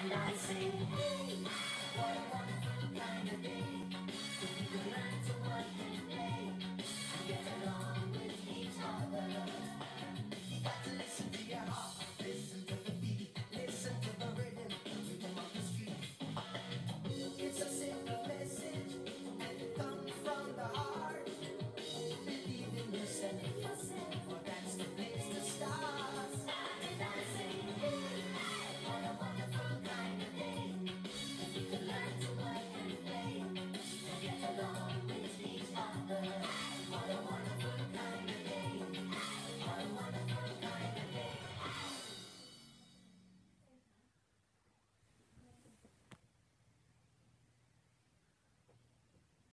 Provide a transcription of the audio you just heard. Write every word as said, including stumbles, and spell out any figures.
and I say, hey, what a wonderful kind of day.